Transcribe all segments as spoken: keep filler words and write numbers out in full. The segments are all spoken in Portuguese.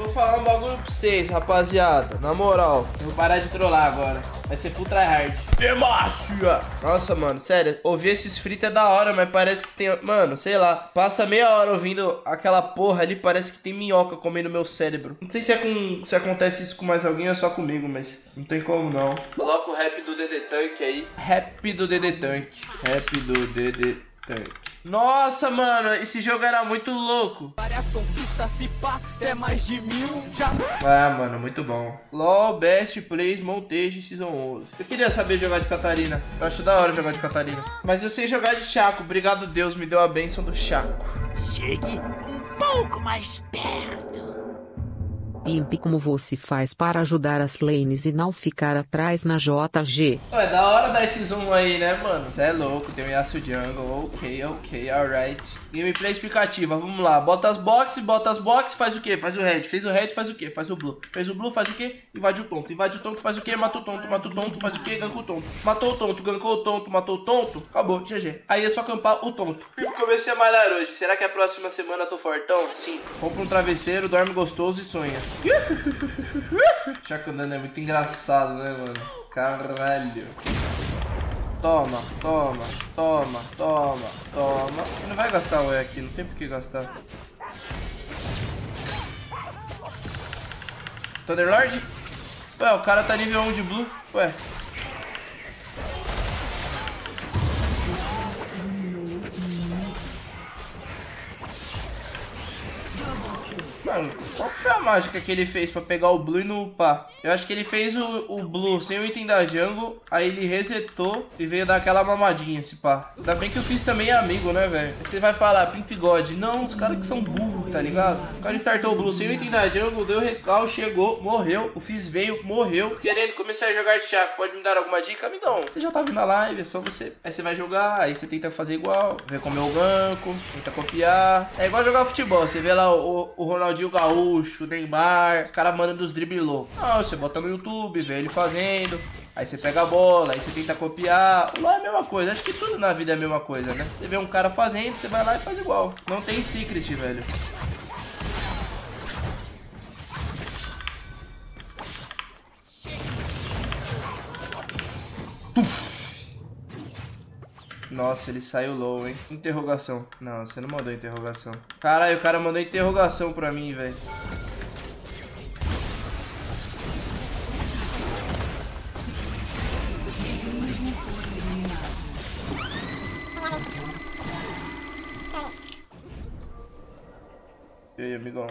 Vou falar um bagulho pra vocês, rapaziada. Na moral, eu vou parar de trollar agora. Vai ser full tryhard. Demácia! Nossa, mano, sério. Ouvir esses fritos é da hora, mas parece que tem... Mano, sei lá. Passa meia hora ouvindo aquela porra ali, parece que tem minhoca comendo meu cérebro. Não sei se, é com... se acontece isso com mais alguém ou só comigo, mas não tem como não. Coloca o rap do Dedê Tank aí. Rap do Dedê Tank. Rap do Dedê Tank. Nossa, mano, esse jogo era muito louco. Várias conquistas, se pá, até mais de mil já. Ah, mano, muito bom. LOL Best Plays Montage Season onze. Eu queria saber jogar de Catarina. Eu acho da hora jogar de Catarina. Mas eu sei jogar de Chaco. Obrigado, Deus, me deu a bênção do Chaco. Chegue um pouco mais perto. Pimp, como você faz para ajudar as lanes e não ficar atrás na J G? É da hora dar esse zoom aí, né, mano? Cê é louco, tem o Yasuo Jungle. Ok, ok, alright. Gameplay explicativa, vamos lá. Bota as boxes, bota as boxes, faz o quê? Faz o red. Fez o red, faz o quê? Faz o blue. Fez o blue, faz o quê? Invade o tonto. Invade o tonto, faz o quê? Mata o tonto. Mata o tonto, faz o quê? Ganka o tonto. Matou o tonto, gankou o tonto, matou o tonto. Acabou, G G. Aí é só acampar o tonto. Comecei a malhar hoje. Será que a próxima semana eu tô fortão? Sim. Compra um travesseiro, dorme gostoso e sonha. Chaco andando é muito engraçado, né, mano? Caralho. Toma, toma, toma, toma, toma. Ele não vai gastar o E aqui, não tem por que gastar. Thunderlord? Ué, o cara tá nível um de blue. Ué. Mano, qual que foi a mágica que ele fez pra pegar o blue e não upar? Eu acho que ele fez o, o blue sem o item da jungle, aí ele resetou e veio dar aquela mamadinha, esse pá. Ainda bem que eu fiz também amigo, né, velho? Você vai falar, Pimp God. Não, os caras que são burros, tá ligado? O cara startou o blue sem o item da jungle, deu recal, chegou, morreu. O Fizz veio, morreu. Querendo começar a jogar de Chaco, pode me dar alguma dica? Amigão, você já tá vindo na live, é só você. Aí você vai jogar, aí você tenta fazer igual, vê como é o ganco, tenta copiar. É igual jogar futebol, você vê lá o, o Ronaldinho Gaúcho, o Neymar, os caras mandam dos dribles loucos. Não, você bota no YouTube, vê ele fazendo. Aí você pega a bola, aí você tenta copiar. Lá é a mesma coisa, acho que tudo na vida é a mesma coisa, né? Você vê um cara fazendo, você vai lá e faz igual. Não tem secret, velho. Nossa, ele saiu low, hein? Interrogação. Não, você não mandou interrogação. Caralho, o cara mandou interrogação pra mim, velho. E aí, amigão?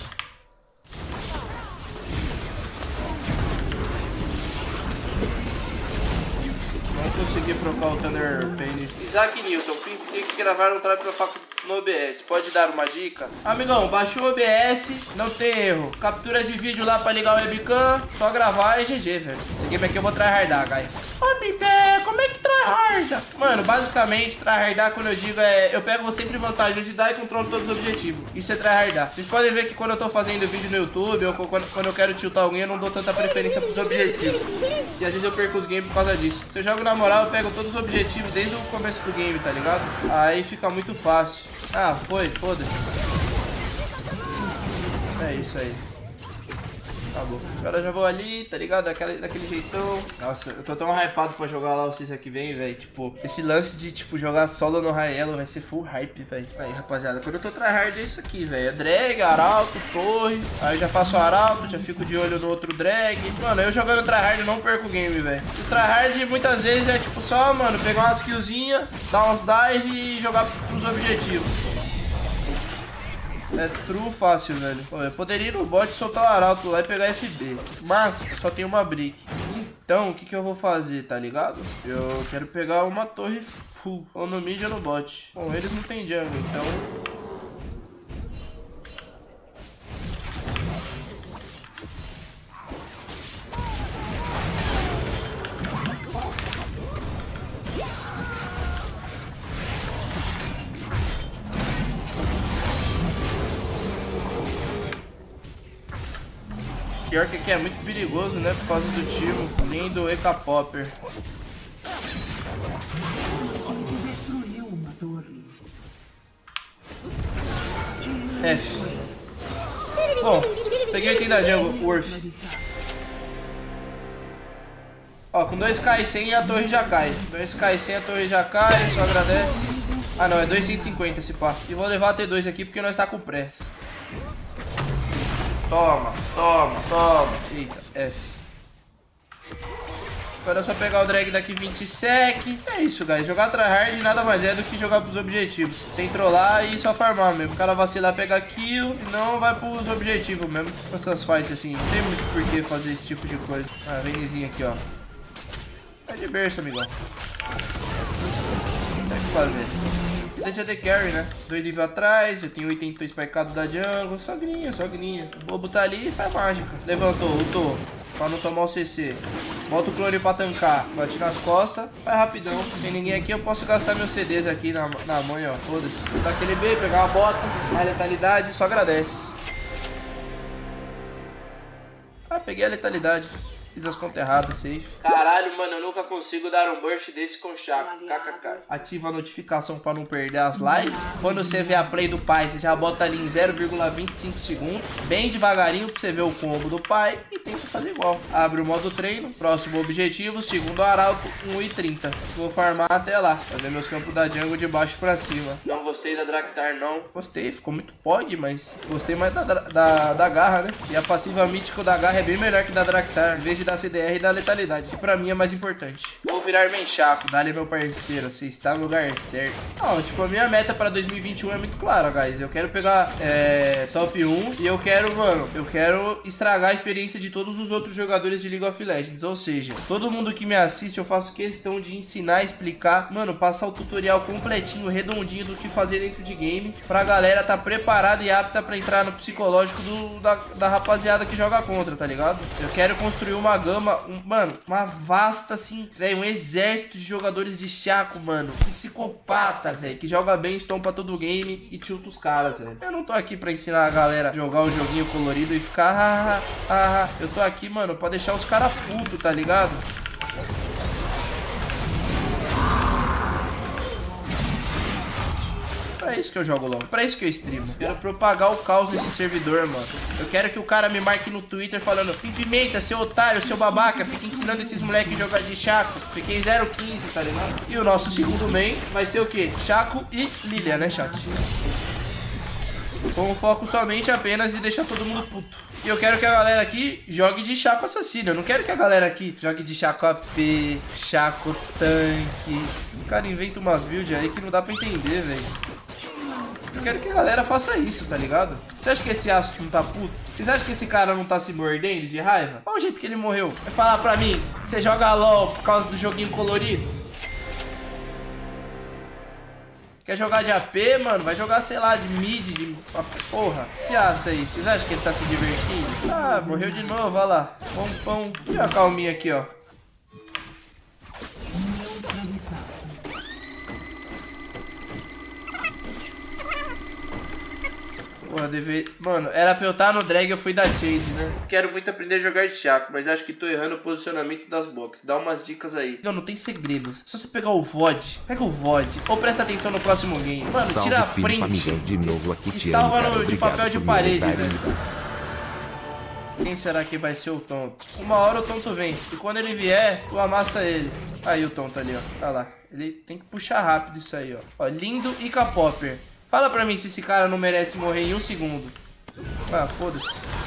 Consegui trocar o Thunder Pain. Isaac Newton, tem que gravar um trap pra facu no O B S. Pode dar uma dica? Amigão, baixou o O B S, não tem erro. Captura de vídeo lá pra ligar o webcam, só gravar e G G, velho. Esse game aqui eu vou tryhardar, guys. Ô, Bibé, como é que tryharda? Mano, basicamente, tryhardar, quando eu digo é... Eu pego sempre vantagem de dar e controlo todos os objetivos. Isso é tryhardar. Vocês podem ver que quando eu tô fazendo vídeo no YouTube, ou quando, quando eu quero tiltar alguém, eu não dou tanta preferência pros objetivos. E às vezes eu perco os games por causa disso. Se eu jogo na moral, eu pego todos os objetivos desde o começo do game, tá ligado? Aí fica muito fácil. Ah, foi, foda-se. É isso aí. Acabou. Agora eu já vou ali, tá ligado? Daquele, daquele jeitão. Nossa, eu tô tão hypado pra jogar lá o Season que vem, velho. Tipo, esse lance de, tipo, jogar solo no Raelo vai ser full hype, velho. Aí, rapaziada, quando eu tô tryhard é isso aqui, velho. É drag, arauto, torre. Aí eu já faço arauto, já fico de olho no outro drag. Mano, eu jogando tryhard eu não perco o game, velho. O tryhard muitas vezes é, tipo, só, mano, pegar umas killzinhas, dar uns dive e jogar pros objetivos. É true fácil, velho. Eu poderia ir no bot, soltar o arauto lá e pegar F B. Mas só tem uma brick. Então, o que que eu vou fazer, tá ligado? Eu quero pegar uma torre full. Ou no mid ou no bot. Bom, eles não tem jungle, então... Pior que aqui é muito perigoso, né? Por causa do tiro, nem do E K Popper. F. Bom, Peguei o item da jungle, Worth. Ó, com dois K e cem a torre já cai. dois K e cem a torre já cai, só agradece. Ah não, é dois cento e cinquenta esse pá. E vou levar a T dois aqui porque nós tá com pressa. Toma, toma, toma. Eita, F. Agora é só pegar o drag daqui vinte sec. É isso, guys. Jogar tryhard nada mais é do que jogar pros objetivos. Sem trollar e só farmar mesmo. O cara vacilar, pegar kill e não vai pros objetivos mesmo. Essas fights assim, não tem muito por que fazer esse tipo de coisa. Ah, Vaynezinho aqui, ó. É de berço, amigão. Tem que fazer. Deixa ter carry, né? Dois níveis atrás, eu tenho o item tô spikeado da jungle. Sogrinha, sogrinha. O bobo tá ali e faz mágica. Levantou, lutou. Pra não tomar o C C. Bota o clone pra tancar. Bate nas costas. Vai rapidão. Tem ninguém aqui, eu posso gastar meus C Ds aqui na, na mãe, ó. Foda-se. Dar aquele B, pegar uma bota. A letalidade, só agradece. Ah, peguei a letalidade. Fiz as contas erradas, safe. Caralho, mano, eu nunca consigo dar um burst desse com Chaco. Kkk. Ativa a notificação pra não perder as lives. Quando você vê a play do pai, você já bota ali em zero vírgula vinte e cinco segundos. Bem devagarinho pra você ver o combo do pai. E tenta fazer igual. Abre o modo treino. Próximo objetivo, segundo arauto, um e trinta. Vou farmar até lá. Fazer meus campos da jungle de baixo pra cima. Não gostei da Draktar, não. Gostei, ficou muito pog, mas gostei mais da, da, da garra, né? E a passiva mítica da garra é bem melhor que da Draktar. Em vez de da C D R e da letalidade, que pra mim é mais importante. Vou virar main Chaco, dá-lhe meu parceiro, você está no lugar certo. Não, tipo, a minha meta pra dois mil e vinte e um é muito clara, guys. Eu quero pegar é, top um e eu quero, mano, eu quero estragar a experiência de todos os outros jogadores de League of Legends. Ou seja, todo mundo que me assiste, eu faço questão de ensinar, explicar, mano, passar o tutorial completinho, redondinho do que fazer dentro de game, pra galera tá preparada e apta pra entrar no psicológico do, da, da rapaziada que joga contra, tá ligado? Eu quero construir uma gama Um, mano, uma vasta assim, velho, um exército de jogadores de Chaco, mano, psicopata, velho, que joga bem, estompa todo o game e tilta os caras, velho. Eu não tô aqui pra ensinar a galera a jogar o joguinho colorido e ficar, ah, ah, ah. Eu tô aqui, mano, pra deixar os caras putos, tá ligado? Pra isso que eu jogo LOL, pra isso que eu streamo. Quero propagar o caos nesse servidor, mano. Eu quero que o cara me marque no Twitter falando: Pimenta, seu otário, seu babaca, fica ensinando esses moleques a jogar de Chaco. Fiquei zero quinze, tá ligado? E o nosso segundo main vai ser o quê? Chaco e Lilia, né, chat? Com foco somente apenas em deixar todo mundo puto. E eu quero que a galera aqui jogue de Chaco assassino. Eu não quero que a galera aqui jogue de Chaco A P, Chaco tanque. Esses caras inventam umas builds aí que não dá pra entender, velho. Eu quero que a galera faça isso, tá ligado? Você acha que esse aço não tá puto? Você acha que esse cara não tá se mordendo de raiva? Olha o jeito que ele morreu. Vai falar pra mim, você joga LOL por causa do joguinho colorido? Quer jogar de A P, mano? Vai jogar, sei lá, de mid, de... Porra. Esse aço aí, vocês acham que ele tá se divertindo? Ah, morreu de novo, olha lá. Pão, pão. E a calminha aqui, ó. Porra, deve... Mano, era pra eu estar no drag, eu fui da Chase, né? Quero muito aprender a jogar de Chaco, mas acho que tô errando o posicionamento das boxes. Dá umas dicas aí. Não, não tem segredo. Se você pegar o V O D, pega o V O D. Ou presta atenção no próximo game. Mano, Salve, tira a Pino, print de novo aqui, e te salva amo, cara. no, de Obrigado papel de por me parede, dar velho. vida. Quem será que vai ser o tonto? Uma hora o tonto vem. E quando ele vier, tu amassa ele. Aí o tonto ali, ó. Tá lá. Ele tem que puxar rápido isso aí, ó. Ó, lindo e K-Popper. Fala pra mim se esse cara não merece morrer em um segundo. Ah, foda-se.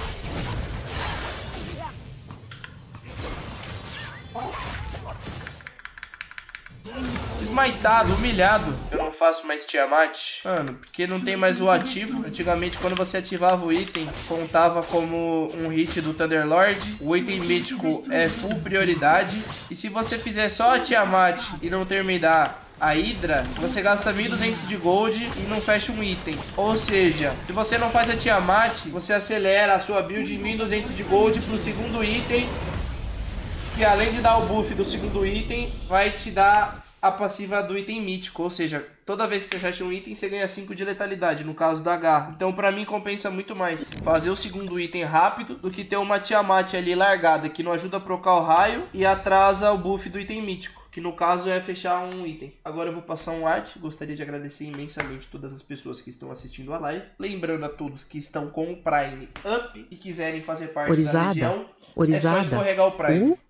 Esmaitado, humilhado. Eu não faço mais Tiamat. Mano, porque não tem mais o ativo. Antigamente, quando você ativava o item, contava como um hit do Thunderlord. O item mítico é full prioridade. E se você fizer só a Tiamat e não terminar a Hydra, você gasta mil e duzentos de gold e não fecha um item. Ou seja, se você não faz a Tiamat, você acelera a sua build em mil e duzentos de gold pro segundo item, que além de dar o buff do segundo item, vai te dar a passiva do item mítico. Ou seja, toda vez que você fecha um item, você ganha cinco de letalidade, no caso da garra. Então pra mim compensa muito mais fazer o segundo item rápido do que ter uma Tiamat ali largada, que não ajuda a procar o raio e atrasa o buff do item mítico. que no caso é fechar um item. Agora eu vou passar um ad, gostaria de agradecer imensamente todas as pessoas que estão assistindo a live. Lembrando a todos que estão com o Prime Up e quiserem fazer parte Orizada. da região, Orizada. é só escorregar o Prime. Uh,